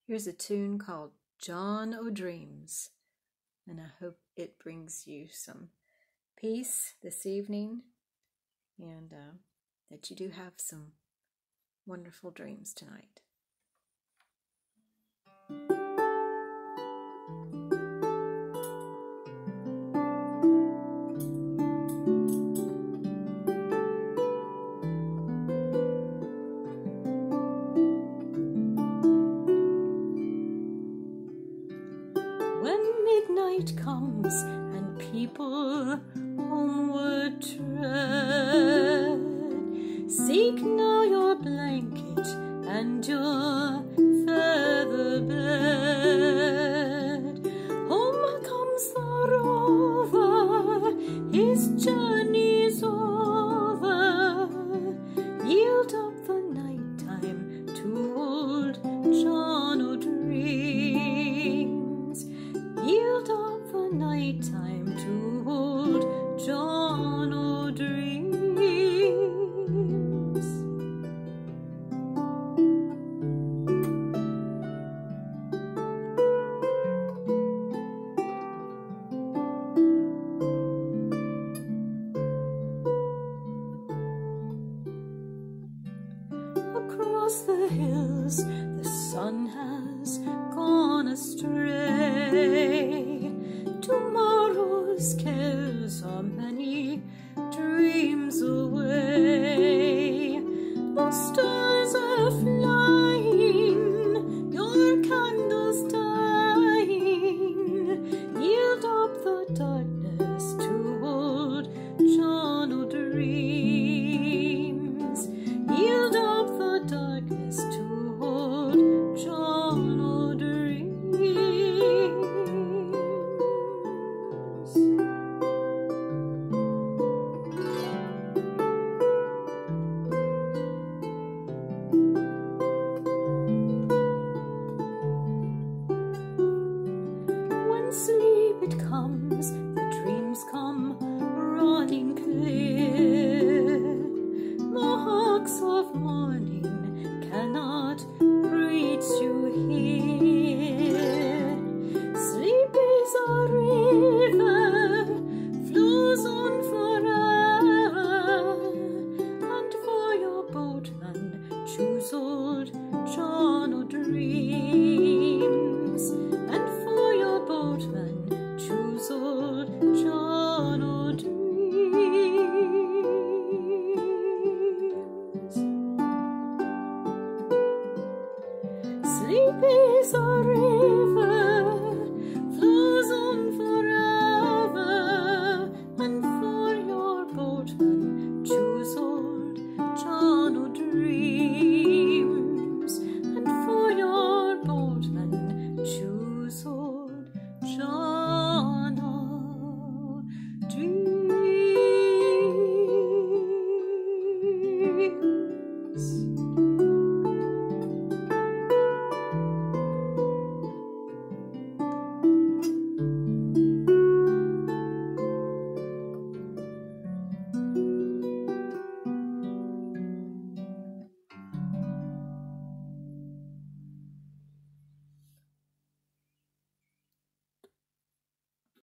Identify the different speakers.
Speaker 1: Here's a tune called John O'Dreams, and I hope it brings you some peace this evening, and that you do have some wonderful dreams tonight. When midnight comes and people homeward tread, seek now your blanket and your feather bed. Home comes the rover, his journey's over. Yield up the night time to old John O'Dreams. Yield up the night time to old John O'Dreams. Across the hills the sun has gone astray. Tomorrow's cares are many dreams away. The stars are flying, your candles dying. Yield up the darkness to old John O'Dreams. Yield up the darkness to old John O'Dreams. When sleep it comes, the dreams come running clear. The hawks of morning cannot reach you here. Sleep is a river, flows on forever, and for your boatman choose old John O'Dreams. And for your boatman choose old John O'Dreams. Sleep is a river, flows on forever, and for your boatman choose old John O'Dreams.